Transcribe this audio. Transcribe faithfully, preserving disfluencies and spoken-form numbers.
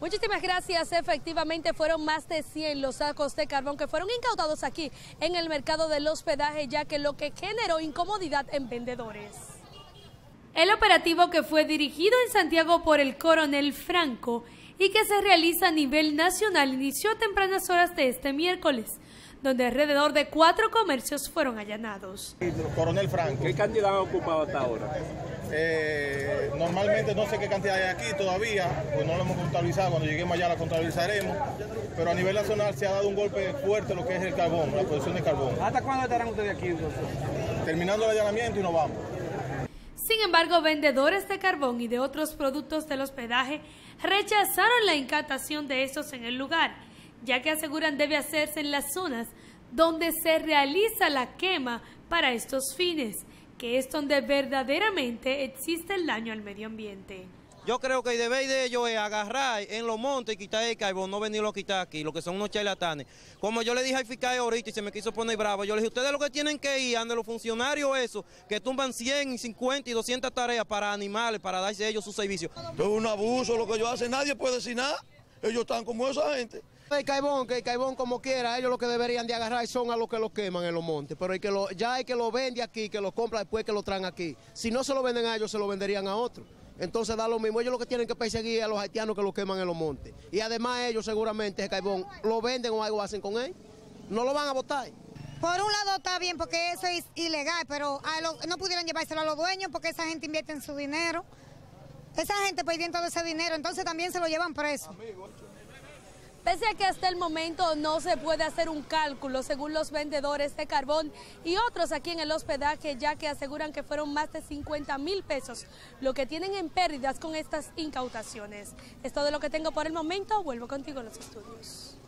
Muchísimas gracias. Efectivamente fueron más de cien los sacos de carbón que fueron incautados aquí en el mercado del hospedaje, ya que lo que generó incomodidad en vendedores. El operativo, que fue dirigido en Santiago por el coronel Franco y que se realiza a nivel nacional, inició a tempranas horas de este miércoles, donde alrededor de cuatro comercios fueron allanados. Coronel Franco. ¿Qué cantidad han ocupado hasta ahora? Eh, normalmente no sé qué cantidad hay aquí todavía, pues no lo hemos contabilizado, cuando lleguemos allá la contabilizaremos, pero a nivel nacional se ha dado un golpe fuerte lo que es el carbón, la producción de carbón. ¿Hasta cuándo estarán ustedes aquí? Terminando el allanamiento y nos vamos. Sin embargo, vendedores de carbón y de otros productos del hospedaje rechazaron la incautación de estos en el lugar, ya que aseguran debe hacerse en las zonas donde se realiza la quema para estos fines, que es donde verdaderamente existe el daño al medio ambiente. Yo creo que el deber de ellos es agarrar en los montes y quitar el carbón, no venirlo a quitar aquí, lo que son unos charlatanes. Como yo le dije al fiscal ahorita y se me quiso poner bravo, yo le dije, ustedes lo que tienen que ir, ande los funcionarios esos, que tumban cien, cincuenta y doscientas tareas para animales, para darse ellos su servicio. Es un abuso lo que ellos hacen, nadie puede decir nada, ellos están como esa gente. El carbón, que el carbón como quiera, ellos lo que deberían de agarrar son a los que lo queman en los montes, pero el que lo, ya hay que lo vende aquí, que lo compra después que lo traen aquí. Si no se lo venden a ellos, se lo venderían a otros. Entonces da lo mismo, ellos lo que tienen que perseguir a los haitianos que lo queman en los montes. Y además ellos seguramente ese carbón lo venden o algo hacen con él, no lo van a botar. Por un lado está bien porque eso es ilegal, pero a lo, no pudieron llevárselo a los dueños porque esa gente invierte en su dinero. Esa gente perdiendo todo ese dinero, entonces también se lo llevan preso. Pese a que hasta el momento no se puede hacer un cálculo según los vendedores de carbón y otros aquí en el hospedaje, ya que aseguran que fueron más de cincuenta mil pesos lo que tienen en pérdidas con estas incautaciones. Es todo lo que tengo por el momento. Vuelvo contigo a los estudios.